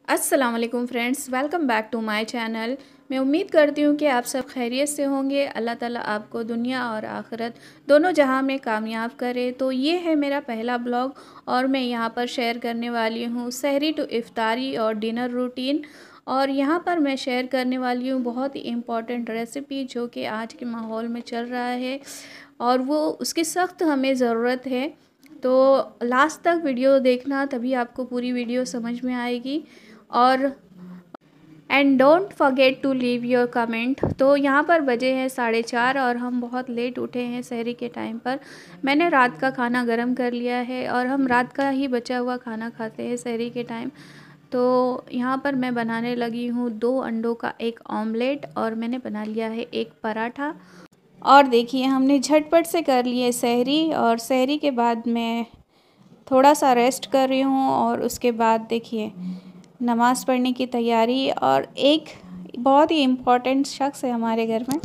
अस्सलाम वालेकुम friends, welcome back to my channel. मैं उम्मीद करती हूँ कि आप सब खैरियत से होंगे। अल्लाह ताला आपको दुनिया और आखिरत दोनों जहां में कामयाब करे। तो ये है मेरा पहला ब्लॉग और मैं यहाँ पर शेयर करने वाली हूँ सहरी टू इफ्तारी और डिनर रूटीन। और यहाँ पर मैं शेयर करने वाली हूँ बहुत ही इम्पॉर्टेंट रेसिपी जो कि आज के माहौल में चल रहा है और वो उसकी सख्त हमें ज़रूरत है। तो लास्ट तक वीडियो देखना, तभी आपको पूरी वीडियो समझ में आएगी। और and don't forget to leave your comment. तो यहाँ पर बजे हैं 4:30 और हम बहुत लेट उठे हैं सहरी के टाइम पर। मैंने रात का खाना गरम कर लिया है और हम रात का ही बचा हुआ खाना खाते हैं सहरी के टाइम। तो यहाँ पर मैं बनाने लगी हूँ 2 अंडों का एक ऑमलेट और मैंने बना लिया है एक पराठा। और देखिए हमने झटपट से कर लिए सहरी और सहरी के बाद मैं थोड़ा सा रेस्ट कर रही हूँ और उसके बाद देखिए नमाज़ पढ़ने की तैयारी। और एक बहुत ही इम्पोर्टेंट शख्स है हमारे घर में,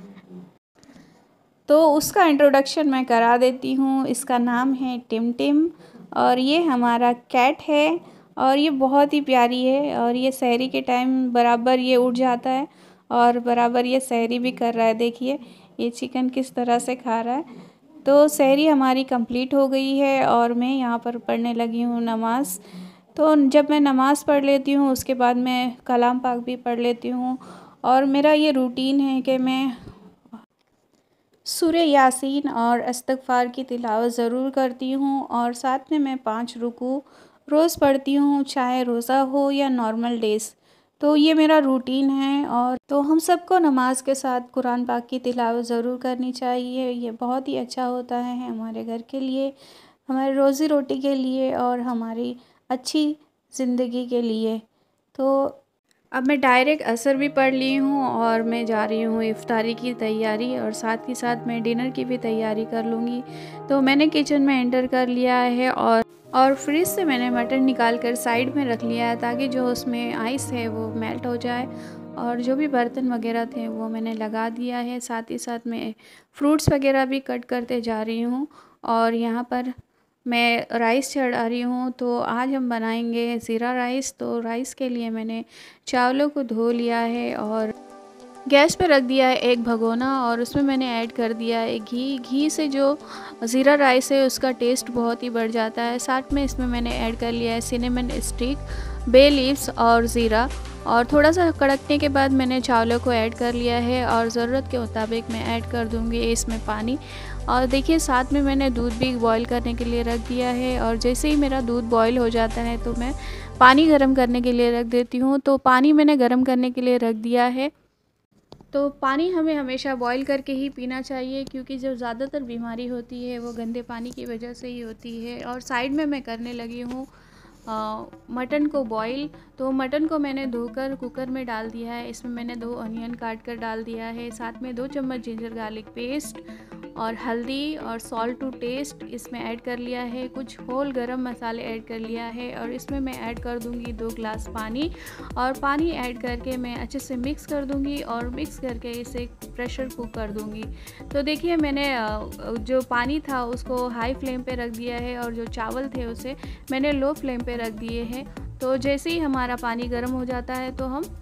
तो उसका इंट्रोडक्शन मैं करा देती हूँ। इसका नाम है टिम टिम और ये हमारा कैट है और ये बहुत ही प्यारी है। और ये सहरी के टाइम बराबर ये उठ जाता है और बराबर ये सहरी भी कर रहा है। देखिए ये चिकन किस तरह से खा रहा है। तो सहरी हमारी कंप्लीट हो गई है और मैं यहाँ पर पढ़ने लगी हूँ नमाज़। तो जब मैं नमाज़ पढ़ लेती हूँ उसके बाद मैं कलाम पाक भी पढ़ लेती हूँ। और मेरा ये रूटीन है कि मैं सूरह यासीन और इस्तिग़फ़ार की तिलावत ज़रूर करती हूँ और साथ में मैं 5 रुकू रोज़ पढ़ती हूँ, चाहे रोज़ा हो या नॉर्मल डेज़। तो ये मेरा रूटीन है। और तो हम सबको नमाज के साथ कुरान पाक की तिलावत ज़रूर करनी चाहिए। ये बहुत ही अच्छा होता है हमारे घर के लिए, हमारी रोज़ी रोटी के लिए और हमारी अच्छी ज़िंदगी के लिए। तो अब मैं डायरेक्ट असर भी पढ़ ली हूँ और मैं जा रही हूँ इफ्तारी की तैयारी और साथ ही साथ मैं डिनर की भी तैयारी कर लूँगी। तो मैंने किचन में एंटर कर लिया है और फ्रिज से मैंने मटन निकाल कर साइड में रख लिया है ताकि जो उसमें आइस है वो मेल्ट हो जाए। और जो भी बर्तन वगैरह थे वो मैंने लगा दिया है। साथ ही साथ मैं फ्रूट्स वगैरह भी कट करते जा रही हूँ और यहाँ पर मैं राइस चढ़ा रही हूँ। तो आज हम बनाएंगे ज़ीरा राइस। तो राइस के लिए मैंने चावलों को धो लिया है और गैस पे रख दिया है एक भगोना और उसमें मैंने ऐड कर दिया है घी। घी से जो ज़ीरा राइस है उसका टेस्ट बहुत ही बढ़ जाता है। साथ में इसमें मैंने ऐड कर लिया है सिनेमन स्टिक, बे लीव्स और ज़ीरा। और थोड़ा सा कड़कने के बाद मैंने चावलों को ऐड कर लिया है और ज़रूरत के मुताबिक मैं ऐड कर दूँगी इसमें पानी। और देखिए साथ में मैंने दूध भी बॉईल करने के लिए रख दिया है और जैसे ही मेरा दूध बॉईल हो जाता है तो मैं पानी गर्म करने के लिए रख देती हूँ। तो पानी मैंने गर्म करने के लिए रख दिया है। तो पानी हमें हमेशा बॉईल करके ही पीना चाहिए क्योंकि जो ज़्यादातर बीमारी होती है वो गंदे पानी की वजह से ही होती है। और साइड में मैं करने लगी हूँ मटन को बॉईल। तो मटन को मैंने धोकर कुकर में डाल दिया है। इसमें मैंने 2 अनियन काट कर डाल दिया है, साथ में 2 चम्मच जिंजर गार्लिक पेस्ट और हल्दी और सॉल्ट टू टेस्ट इसमें ऐड कर लिया है। कुछ होल गरम मसाले ऐड कर लिया है और इसमें मैं ऐड कर दूंगी 2 गिलास पानी। और पानी ऐड करके मैं अच्छे से मिक्स कर दूंगी और मिक्स करके इसे प्रेशर कुक कर दूंगी। तो देखिए मैंने जो पानी था उसको हाई फ्लेम पे रख दिया है और जो चावल थे उसे मैंने लो फ्लेम पे रख दिए हैं। तो जैसे ही हमारा पानी गर्म हो जाता है तो हम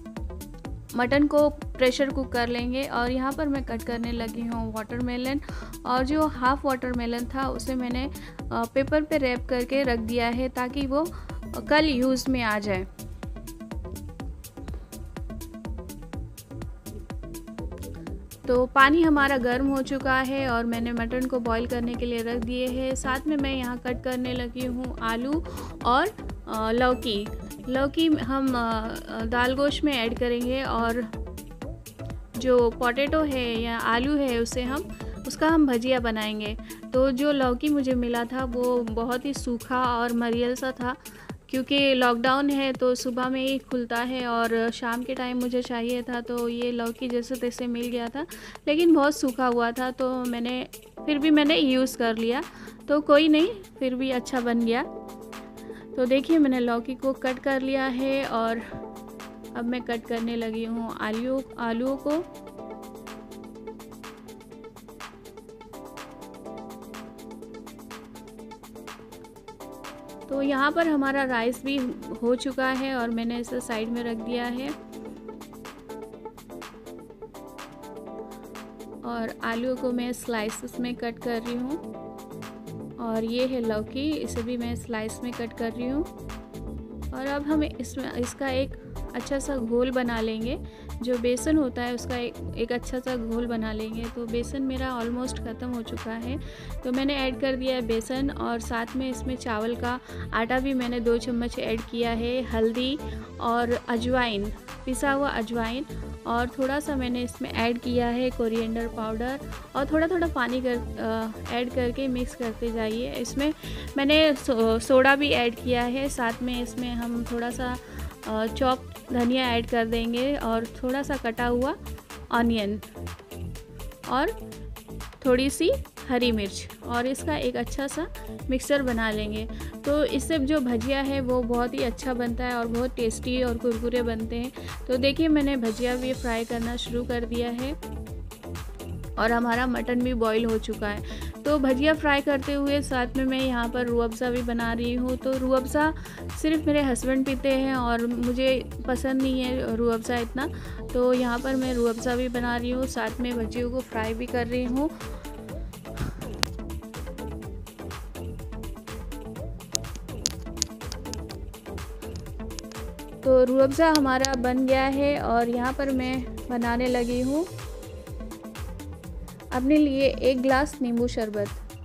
मटन को प्रेशर कुक कर लेंगे। और यहाँ पर मैं कट करने लगी हूँ वाटरमेलन और जो हाफ़ वाटरमेलन था उसे मैंने पेपर पे रैप करके रख दिया है ताकि वो कल यूज़ में आ जाए। तो पानी हमारा गर्म हो चुका है और मैंने मटन को बॉईल करने के लिए रख दिए हैं। साथ में मैं यहाँ कट करने लगी हूँ आलू और लौकी हम दाल गोश्त में ऐड करेंगे और जो पोटैटो है या आलू है उसका हम भजिया बनाएंगे। तो जो लौकी मुझे मिला था वो बहुत ही सूखा और मरियल सा था क्योंकि लॉकडाउन है तो सुबह में ही खुलता है और शाम के टाइम मुझे चाहिए था। तो ये लौकी जैसे तैसे मिल गया था लेकिन बहुत सूखा हुआ था तो फिर भी मैंने यूज़ कर लिया। तो कोई नहीं, फिर भी अच्छा बन गया। तो देखिए मैंने लौकी को कट कर लिया है और अब मैं कट करने लगी हूँ आलूओं को। तो यहाँ पर हमारा राइस भी हो चुका है और मैंने इसे साइड में रख दिया है। और आलू को मैं स्लाइसेस में कट कर रही हूँ। और ये है लौकी, इसे भी मैं स्लाइस में कट कर रही हूँ। और अब हम इसका एक अच्छा सा घोल बना लेंगे। जो बेसन होता है उसका एक अच्छा सा घोल बना लेंगे। तो बेसन मेरा ऑलमोस्ट ख़त्म हो चुका है, तो मैंने ऐड कर दिया है बेसन। और साथ में इसमें चावल का आटा भी मैंने 2 चम्मच ऐड किया है, हल्दी और अजवाइन, पिसा हुआ अजवाइन, और थोड़ा सा मैंने इसमें ऐड किया है कोरिएंडर पाउडर। और थोड़ा थोड़ा पानी ऐड करके मिक्स करते जाइए। इसमें मैंने सोडा भी ऐड किया है। साथ में इसमें हम थोड़ा सा चॉप धनिया ऐड कर देंगे और थोड़ा सा कटा हुआ ऑनियन और थोड़ी सी हरी मिर्च, और इसका एक अच्छा सा मिक्सचर बना लेंगे। तो इससे जो भजिया है वो बहुत ही अच्छा बनता है और बहुत टेस्टी और कुरकुरे बनते हैं। तो देखिए मैंने भजिया भी फ्राई करना शुरू कर दिया है और हमारा मटन भी बॉईल हो चुका है। तो भजिया फ्राई करते हुए साथ में मैं यहाँ पर रूह अफ़ज़ा भी बना रही हूँ। तो रूह अफ़ज़ा सिर्फ मेरे हस्बैंड पीते हैं और मुझे पसंद नहीं है रूह अफ़ज़ा इतना, तो यहाँ पर मैं रूह अफ़ज़ा भी बना रही हूँ, साथ में भजियों को फ्राई भी कर रही हूँ। तो रूह अफ़ज़ा हमारा बन गया है और यहाँ पर मैं बनाने लगी हूँ अपने लिए 1 गिलास नींबू शरबत।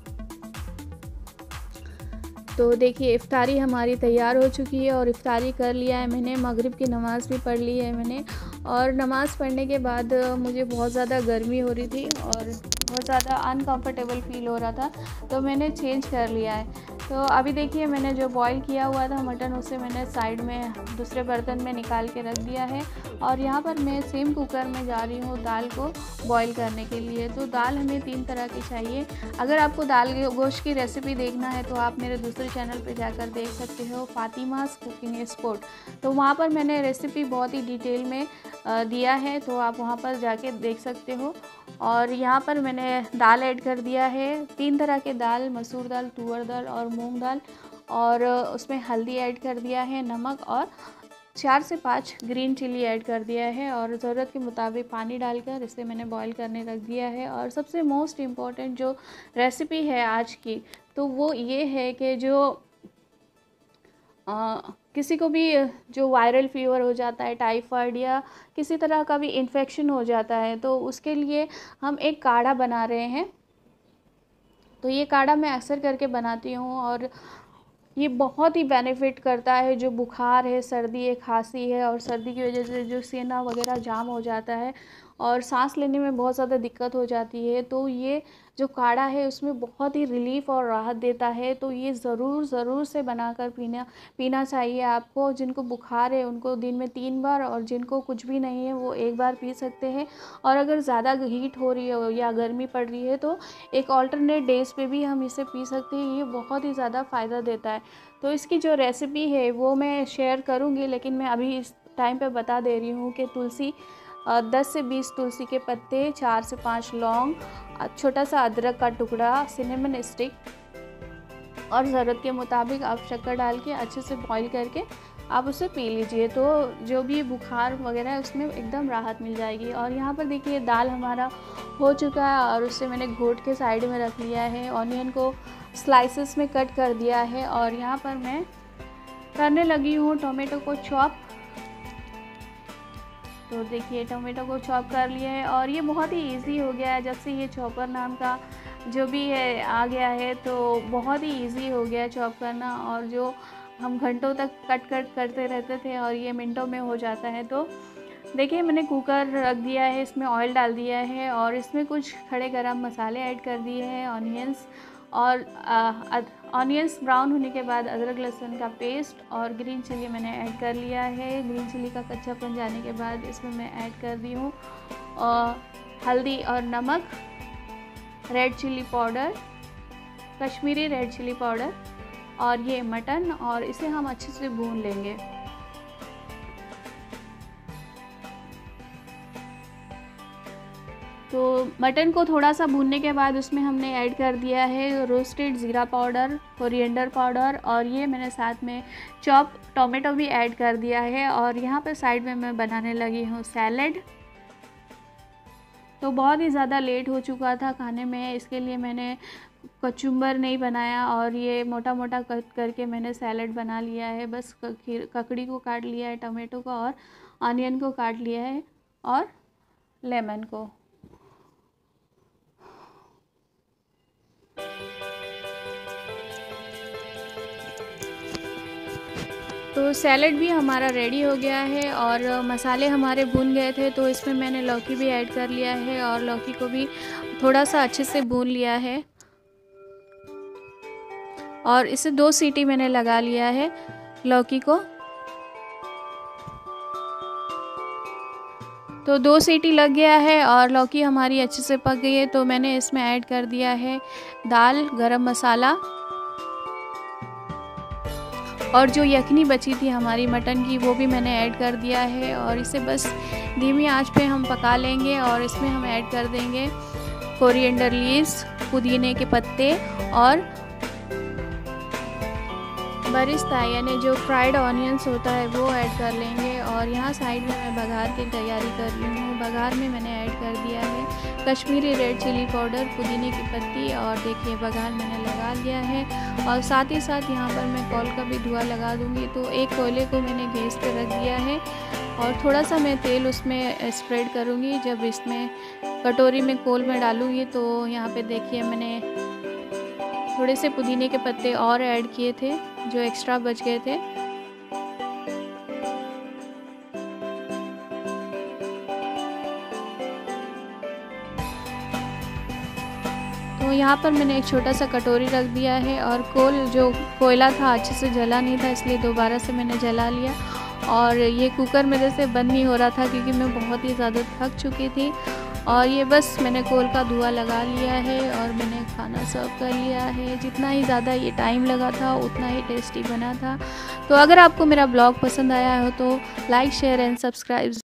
तो देखिए इफ़्तारी हमारी तैयार हो चुकी है और इफ़्तारी कर लिया है मैंने, मगरिब की नमाज़ भी पढ़ ली है मैंने। और नमाज़ पढ़ने के बाद मुझे बहुत ज़्यादा गर्मी हो रही थी और बहुत ज़्यादा अनकंफर्टेबल फ़ील हो रहा था, तो मैंने चेंज कर लिया है। तो अभी देखिए मैंने जो बॉईल किया हुआ था मटन, उसे मैंने साइड में दूसरे बर्तन में निकाल के रख दिया है। और यहाँ पर मैं सेम कुकर में जा रही हूँ दाल को बॉईल करने के लिए। तो दाल हमें 3 तरह की चाहिए। अगर आपको दाल गोश्त की रेसिपी देखना है तो आप मेरे दूसरे चैनल पे जाकर देख सकते हो, फ़ातिमास कुकिंग एक्सपर्ट। तो वहाँ पर मैंने रेसिपी बहुत ही डिटेल में दिया है, तो आप वहाँ पर जाके देख सकते हो। और यहाँ पर मैंने दाल ऐड कर दिया है, 3 तरह के दाल, मसूर दाल, तुअर दाल और मूंग दाल। और उसमें हल्दी ऐड कर दिया है, नमक, और 4 से 5 ग्रीन चिली ऐड कर दिया है। और ज़रूरत के मुताबिक पानी डालकर इसे मैंने बॉईल करने रख दिया है। और सबसे मोस्ट इम्पॉर्टेंट जो रेसिपी है आज की, तो वो ये है कि जो किसी को भी जो वायरल फ़ीवर हो जाता है, टाइफाइड या किसी तरह का भी इन्फेक्शन हो जाता है, तो उसके लिए हम एक काढ़ा बना रहे हैं। तो ये काढ़ा मैं अक्सर करके बनाती हूँ और ये बहुत ही बेनिफिट करता है। जो बुखार है, सर्दी है, खांसी है, और सर्दी की वजह से जो सीना वगैरह जाम हो जाता है और सांस लेने में बहुत ज़्यादा दिक्कत हो जाती है, तो ये जो काढ़ा है उसमें बहुत ही रिलीफ़ और राहत देता है। तो ये ज़रूर से बनाकर पीना चाहिए आपको। जिनको बुखार है उनको दिन में 3 बार, और जिनको कुछ भी नहीं है वो 1 बार पी सकते हैं। और अगर ज़्यादा हीट हो रही है या गर्मी पड़ रही है तो एक ऑल्टरनेट डेज़ पे भी हम इसे पी सकते हैं। ये बहुत ही ज़्यादा फ़ायदा देता है। तो इसकी जो रेसिपी है वो मैं शेयर करूँगी, लेकिन मैं अभी इस टाइम पे बता दे रही हूँ कि तुलसी 10 से 20 तुलसी के पत्ते, 4 से 5 लौंग, छोटा सा अदरक का टुकड़ा, सिनेमन स्टिक, और ज़रूरत के मुताबिक आप शक्कर डाल के अच्छे से बॉईल करके आप उसे पी लीजिए। तो जो भी बुखार वगैरह है उसमें एकदम राहत मिल जाएगी। और यहाँ पर देखिए दाल हमारा हो चुका है और उससे मैंने घोट के साइड में रख लिया है। ऑनियन को स्लाइसेस में कट कर दिया है और यहाँ पर मैं करने लगी हूँ टोमेटो को चॉप। तो देखिए टोमेटो को चॉप कर लिया है और ये बहुत ही इजी हो गया है जब से ये चॉपर नाम का जो भी है आ गया है, तो बहुत ही इजी हो गया है चॉप करना। और जो हम घंटों तक कट करते रहते थे और ये मिनटों में हो जाता है। तो देखिए मैंने कुकर रख दिया है, इसमें ऑयल डाल दिया है और इसमें कुछ खड़े गरम मसाले ऐड कर दिए हैं, ऑनियंस, और ऑनियंस ब्राउन होने के बाद अदरक लहसुन का पेस्ट और ग्रीन चिली मैंने ऐड कर लिया है। ग्रीन चिली का कच्चापन जाने के बाद इसमें मैं ऐड कर दी हूँ हल्दी और नमक, red chili powder, Kashmiri red chili powder, और ये मटन, और इसे हम अच्छे से भून लेंगे। तो मटन को थोड़ा सा भूनने के बाद उसमें हमने ऐड कर दिया है रोस्टेड ज़ीरा पाउडर, कोरिएंडर पाउडर, और ये मैंने साथ में चॉप टोमेटो भी ऐड कर दिया है। और यहाँ पे साइड में मैं बनाने लगी हूँ सैलेड। तो बहुत ही ज़्यादा लेट हो चुका था खाने में, इसके लिए मैंने कचुम्बर नहीं बनाया और ये मोटा मोटा कट करके मैंने सैलेड बना लिया है। बस ककड़ी को काट लिया है, टमाटो को और ऑनियन को काट लिया है, और लेमन को। तो सैलेड भी हमारा रेडी हो गया है और मसाले हमारे भून गए थे, तो इसमें मैंने लौकी भी ऐड कर लिया है और लौकी को भी थोड़ा सा अच्छे से भून लिया है। और इसे 2 सीटी मैंने लगा लिया है लौकी को। तो 2 सीटी लग गया है और लौकी हमारी अच्छे से पक गई है। तो मैंने इसमें ऐड कर दिया है दाल, गरम मसाला, और जो यखनी बची थी हमारी मटन की वो भी मैंने ऐड कर दिया है। और इसे बस धीमी आंच पे हम पका लेंगे। और इसमें हम ऐड कर देंगे कोरिएंडर लीव्स, पुदीने के पत्ते, और बरिस्ता यानी जो फ्राइड ऑनियंस होता है वो ऐड कर लेंगे। और यहाँ साइड में मैं बघार की तैयारी कर रही हूँ। बघार में मैंने ऐड कर दिया है कश्मीरी रेड चिली पाउडर, पुदीने की पत्ती, और देखिए बघार मैंने लगा लिया है। और साथ ही साथ यहाँ पर मैं कॉल का भी धुआं लगा दूँगी। तो एक कोयले को मैंने गैस पर रख दिया है और थोड़ा सा मैं तेल उसमें स्प्रेड करूँगी। जब इसमें कटोरी में कोल में डालूँगी तो यहाँ पे देखिए मैंने थोड़े से पुदीने के पत्ते और ऐड किए थे जो एक्स्ट्रा बच गए थे। तो यहाँ पर मैंने एक छोटा सा कटोरी रख दिया है और कोयला था अच्छे से जला नहीं था, इसलिए दोबारा से मैंने जला लिया। और ये कुकर मेरे से बंद नहीं हो रहा था क्योंकि मैं बहुत ही ज़्यादा थक चुकी थी। और ये बस मैंने कोल का धुआं लगा लिया है और मैंने खाना सर्व कर लिया है। जितना ही ज़्यादा ये टाइम लगा था उतना ही टेस्टी बना था। तो अगर आपको मेरा ब्लॉग पसंद आया हो तो लाइक, शेयर एंड सब्सक्राइब